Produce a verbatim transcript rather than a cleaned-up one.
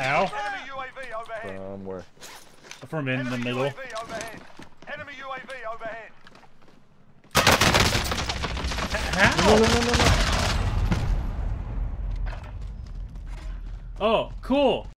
Ow. Enemy U A V overhead. From where? From in the Enemy middle. U A V overhead. Enemy U A V overhead. How? No, no, no, no, no. Oh, cool.